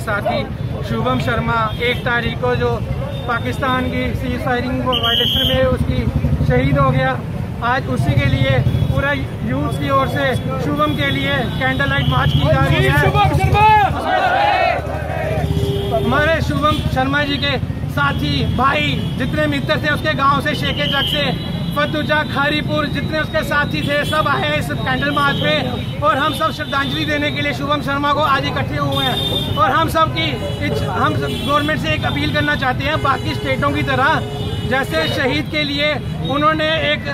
साथी शुभम शर्मा 1 तारीख को जो पाकिस्तान की सीज फायरिंग वायलेशन में उसकी शहीद हो गया। आज उसी के लिए पूरा यूथ की ओर से शुभम के लिए कैंडल लाइट मार्च की जा रही है। हमारे शुभम शर्मा जी के साथी भाई जितने मित्र थे उसके गांव से, शेखे जग से, फतुजा, खारीपुर, जितने उसके साथी थे सब आए इस कैंडल मार्च पे और हम सब श्रद्धांजलि देने के लिए शुभम शर्मा को आज इकट्ठे हुए हैं। और हम गवर्नमेंट से एक अपील करना चाहते हैं, बाकी स्टेटों की तरह जैसे शहीद के लिए उन्होंने एक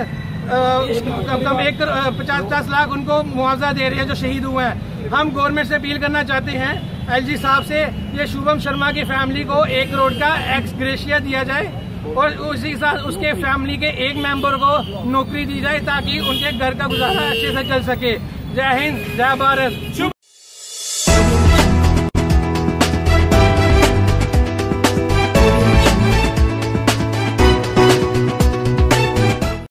50 लाख उनको मुआवजा दे रहे हैं जो शहीद हुए हैं। हम गवर्नमेंट से अपील करना चाहते हैं एलजी साहब से, ये शुभम शर्मा की फैमिली को 1 करोड़ का एक्स ग्रेशिया दिया जाए और उसी के साथ उसके फैमिली के एक मेंबर को नौकरी दी जाए ताकि उनके घर का गुजारा अच्छे से चल सके। जय हिंद, जय भारत।